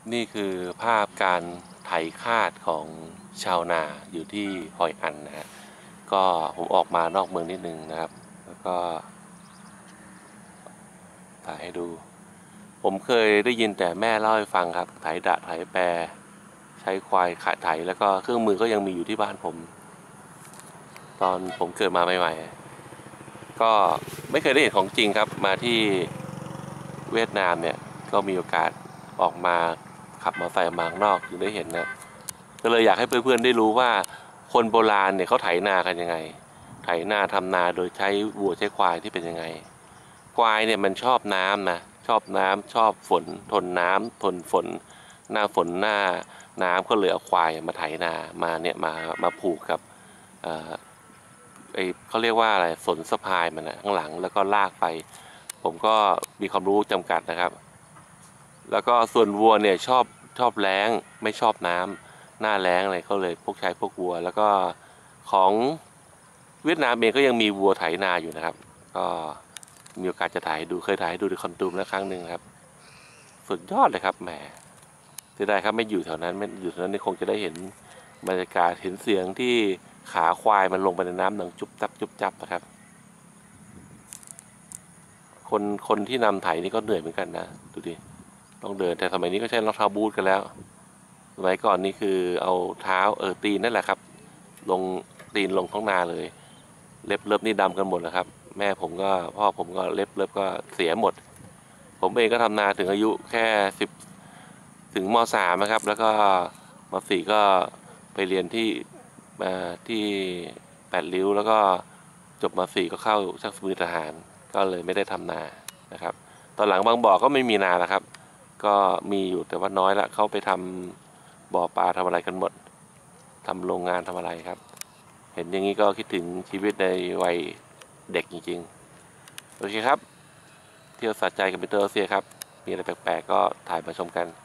นี่คือภาพการไถคาดของชาวนาอยู่ที่ฮอยอันนะฮะก็ผมออกมานอกเมืองนิดนึงนะครับแล้วก็ถ่ายให้ดูผมเคยได้ยินแต่แม่เล่าให้ฟังครับไถดะไถแปรใช้ควายขาไถแล้วก็เครื่องมือก็ยังมีอยู่ที่บ้านผมตอนผมเกิดมาใหม่ๆก็ไม่เคยได้เห็นของจริงครับมาที่เวียดนามเนี่ยก็มีโอกาสออกมาขับมอเตอร์ไซค์มาข้างนอกถึงได้เห็นนะก็เลยอยากให้เพื่อนๆได้รู้ว่าคนโบราณเนี่ยเขาไถนากันยังไงไถนาทำนาโดยใช้วัวใช้ควายที่เป็นยังไงควายเนี่ยมันชอบน้ำนะชอบน้ำชอบฝนทนน้ำทนฝนหน้าฝนหน้าน้ำก็เลยเอาควายมาไถนามาเนี่ยมาผูกกับเขาเรียกว่าอะไรสนสะพายมันนะข้างหลังแล้วก็ลากไปผมก็มีความรู้จำกัดนะครับแล้วก็ส่วนวัวเนี่ยชอบแล้งไม่ชอบน้ำหน้าแล้งอะไรเขาเลยพวกใช้พวกวัวแล้วก็ของเวียดนามเองก็ยังมีวัวไถนาอยู่นะครับก็มีโอกาสจะถ่ายดูเคยถ่ายดูในคอนตูมแล้วครั้งหนึ่งครับสุดยอดเลยครับแหมเสียดายครับไม่อยู่แถวนั้นไม่อยู่แถวนั้นนี่คงจะได้เห็นบรรยากาศเห็นเสียงที่ขาควายมันลงไปในน้ำหนังจุบจับจุบจับนะครับคนที่นำไถนี่ก็เหนื่อยเหมือนกันนะดูดิต้องเดินแต่สมัยนี้ก็ใช้รองเท้าบูทกันแล้วสมัยก่อนนี่คือเอาเท้าตีนนั่นแหละครับลงตีนลงท้องนาเลยเล็บเล็บนี่ดำกันหมดแล้วครับแม่ผมก็พ่อผมก็เล็บก็เสียหมดผมเองก็ทำนาถึงอายุแค่10ถึงม.3นะครับแล้วก็ม.4ก็ไปเรียนที่8 ริ้วแล้วก็จบม.4ก็เข้าช่างฝีมือทหารก็เลยไม่ได้ทำนานะครับตอนหลังบางบ่อก็ไม่มีนาแล้วครับก็มีอยู่แต่ว่าน้อยละเขาไปทำบ่อปลาทำอะไรกันหมดทำโรงงานทำอะไรครับเห็นอย่างนี้ก็คิดถึงชีวิตในวัยเด็กจริงๆโอเคครับเที่ยวสะใจกับมิสเตอร์เซียครับมีอะไรแปลกๆก็ถ่ายมาชมกัน